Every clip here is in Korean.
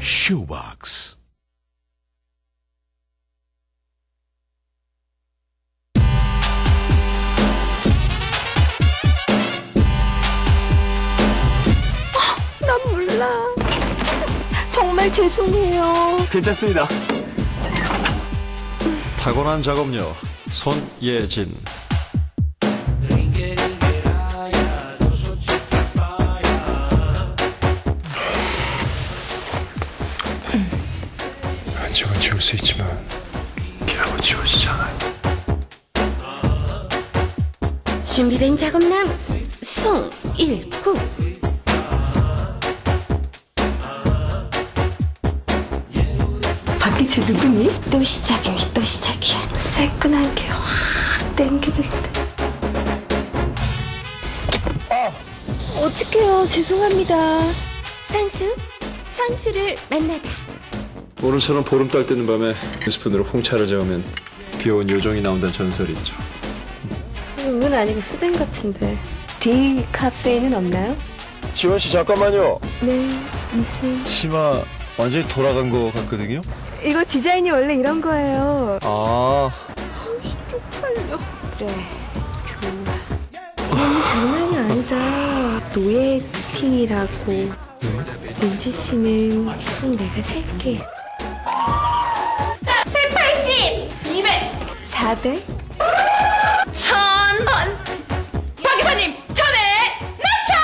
shoebox. 난 몰라. 정말 죄송해요. 괜찮습니다. 타고난 작업력 손예진. 한쪽은 지울 수 있지만 결국 지워지지 않아요. 준비된 작업남 송 il-gook. 박기채 누구니? 또 시작이니 또 시작이야. 새끈한 게 확 땡기는데. 어떡해요. 죄송합니다. 선수를 만나다. 오늘처럼 보름달 뜨는 밤에 스푼으로 홍차를 저으면 귀여운 요정이 나온다는 전설이 있죠. 음은 아니고 수댕 같은데. D 카페에는 없나요? 지원 씨 잠깐만요. 네, 무슨. 치마 완전히 돌아간 거 같거든요. 이거 디자인이 원래 이런 거예요. 아. 쪽팔려. 그래, 좋아. 이건 장난이 아니다. 노예팅이라고. 민주 씨는 좀 내가 살게. 180, 200, 400? 1000원. 박 기사님, 전에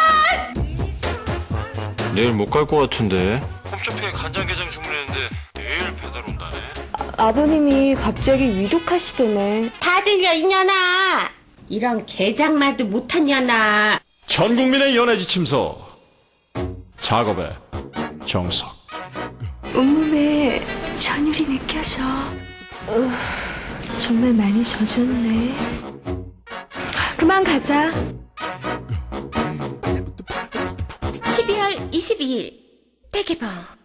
낙찰. 내일 못 갈 것 같은데. 홈쇼핑에 간장게장 주문했는데 내일 배달 온다네. 아버님이 갑자기 위독하시대네. 다 들려 이년아. 이런 게장만도 못한 년아. 전 국민의 연애 지침서. 작업의 정석. 온몸에 전율이 느껴져. 정말 많이 젖었네. 그만 가자. 12월 22일 대개봉.